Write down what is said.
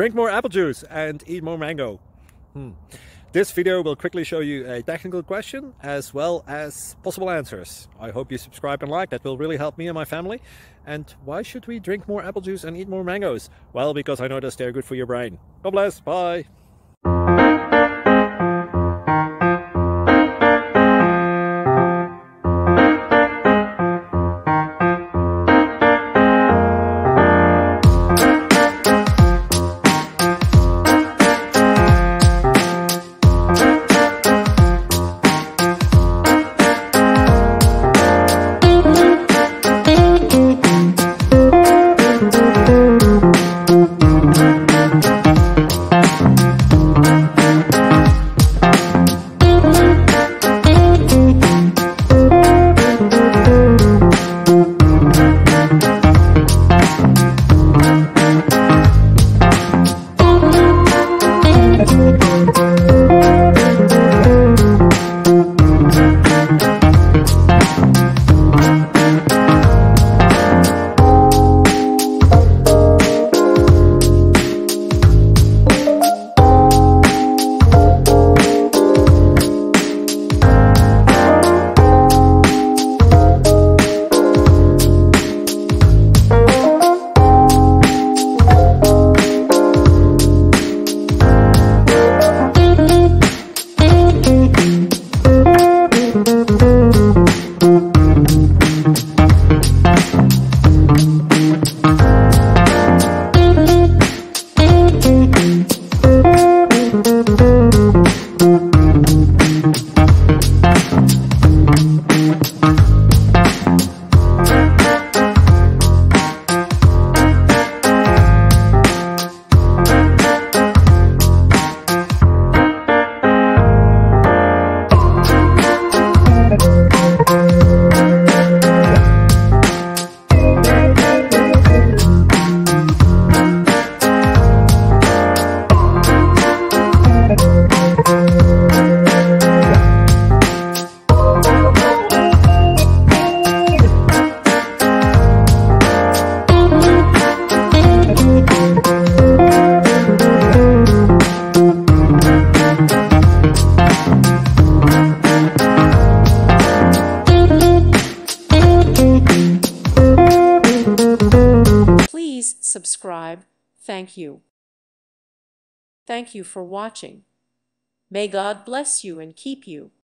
Drink more apple juice and eat more mango. This video will quickly show you a technical question as well as possible answers. I hope you subscribe and like, that will really help me and my family. And why should we drink more apple juice and eat more mangoes? Well, because I noticed they're good for your brain. God bless, bye! Please subscribe. Thank you. Thank you for watching. May God bless you and keep you.